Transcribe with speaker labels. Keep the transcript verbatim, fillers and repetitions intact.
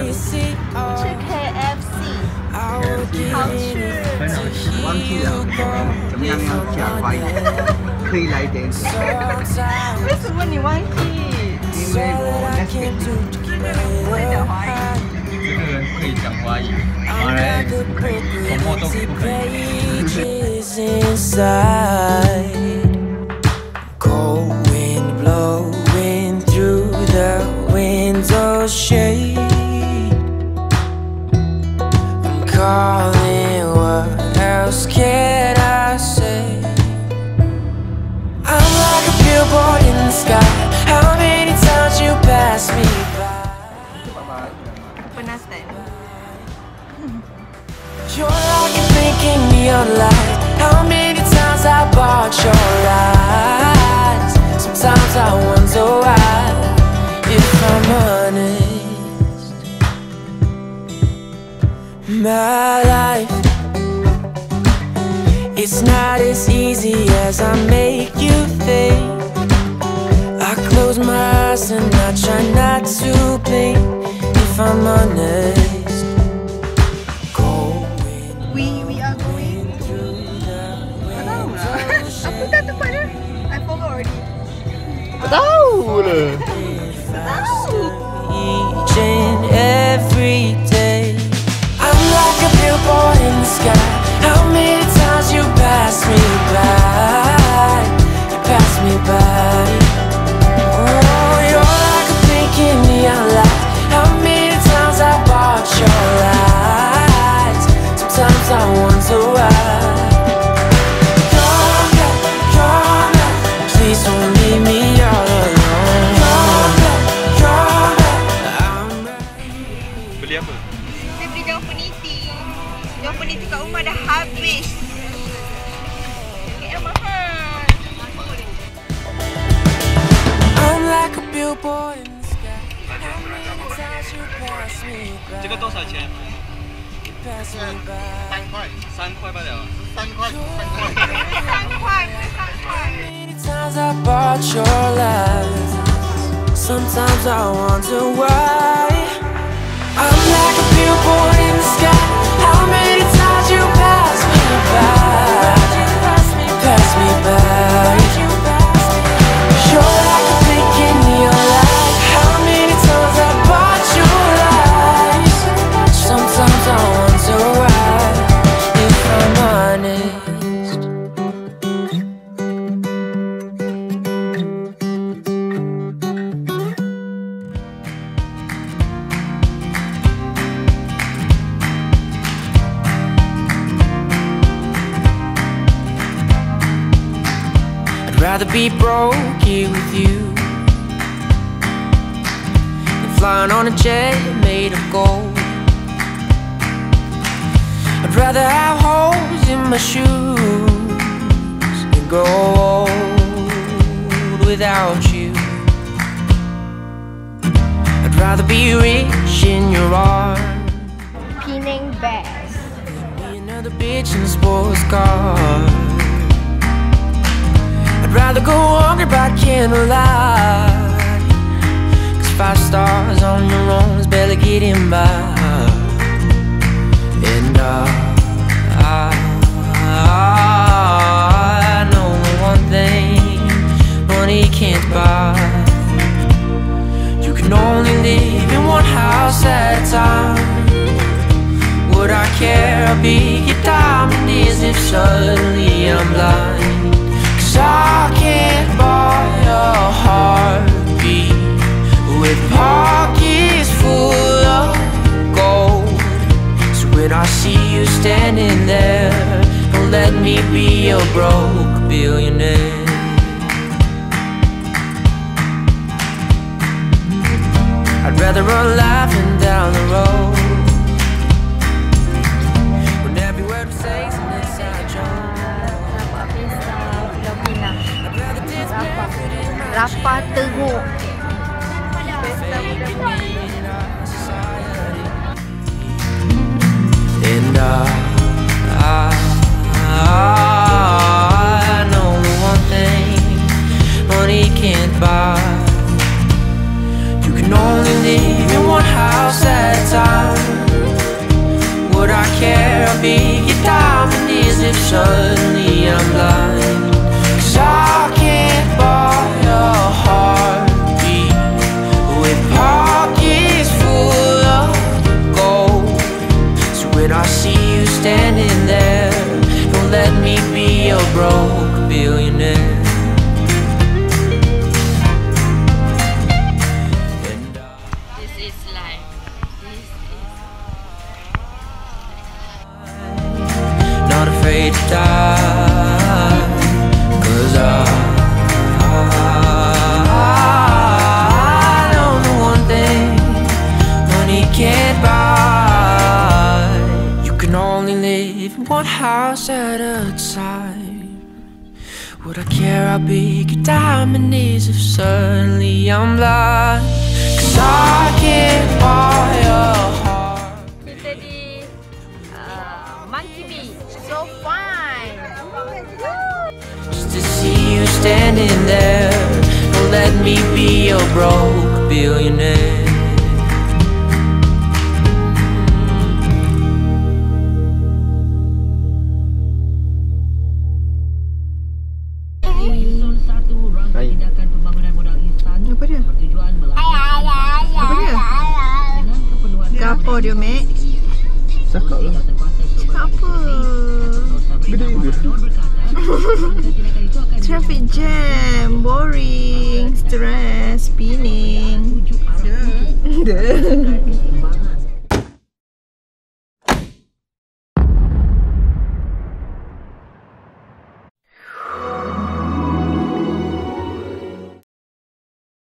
Speaker 1: 吃 K F C， 好吃，
Speaker 2: 很好吃，忘记了，怎么样要加快一点，可以来一点。
Speaker 1: 为什么你忘记？
Speaker 2: 因为我 Netflix
Speaker 1: 不会讲华语。
Speaker 2: 这个人可以讲华语，马来人不可以，什么都不可以。
Speaker 3: Cold wind blowing through the window shade. I'm calling, what else can I say? I'm like a billboard in the sky. How many times you pass me by?
Speaker 1: Penasan.
Speaker 3: You're like you're thinking me alive. How many times I bought your lies? Sometimes I wonder why, if I'm honest. My life, it's not as easy as I make you think. I close my eyes and I try not to blink, if I'm honest.
Speaker 1: We we are going to. Tahu lah. Apa dah tempat dia? I forgot already.
Speaker 2: Tahu lah.
Speaker 1: Tahu.
Speaker 3: Each and every day, I'm like a billboard in the sky. How many times you pass me by? You pass me by. Oh, you're like a thinking me out loud. How many times I bought your lies? Sometimes I wonder why. Come back, come back. Please don't leave me all alone. Come back, come back. I'm ready.
Speaker 4: Beli apa?
Speaker 1: Saya beli daun peniti. Daun peniti kat rumah dah habis. Kayaknya mahal.
Speaker 3: I'm like a billboard in the sky. How many times you pass me by?
Speaker 4: 这个多少钱？
Speaker 3: Pass me by.
Speaker 4: 三块，三块罢了。三块，三块。
Speaker 1: 三块，不是三块。
Speaker 3: Many times I bought your lies. Sometimes I wonder why. I'm like a billboard in the sky. How many times you pass me by? Pass me by. You're like a thick in your life. How many times I bought your lies? Sometimes I wonder why, if I'm honest. I'd rather be broke here with you than flying on a jet made of gold. I'd rather have holes in my shoes than grow old without you. I'd rather be rich in your arms
Speaker 1: Penang Best.
Speaker 3: than be another bitch in a sports car. I'd rather go hungry by candlelight, 'cause five stars on your own is barely getting by. And uh, I, I know one thing money can't buy. You can only live in one house at a time. Would I care how big your diamond is if suddenly I'm blind? 'Cause I can't buy a heartbeat with pockets full of gold. So when I see you standing there, don't let me be a broke billionaire. I'd rather run laughing down the road when every word we say is an inside joke. I'd rather dance barefoot in my
Speaker 1: Rapa Teruk.
Speaker 3: And uh, I, I know one thing money can't buy. You can only live in one suddenly I'm blind. 'Cause I can't buy a heartbeat with pockets full of gold. So when I see you standing there, don't let me be a broke billionaire.
Speaker 5: This is life. This is
Speaker 3: Not afraid to die, 'cause I, I know the one thing money can't buy. You can only live in one house at a time. Would I care how big your diamond is if suddenly I'm blind? 'Cause I can't buy a heart.
Speaker 5: kita di uh, Monkey Beach. So fine.
Speaker 3: Just to see you standing there, don't let me be a broke billionaire.
Speaker 2: Baik.
Speaker 1: Apa dia? Apa dia? Gapo dia, Mek?
Speaker 2: Cakap lah.
Speaker 1: Cakap apa?
Speaker 2: Gede dia.
Speaker 1: Traffic jam, boring, stress, spinning. Duh. Duh.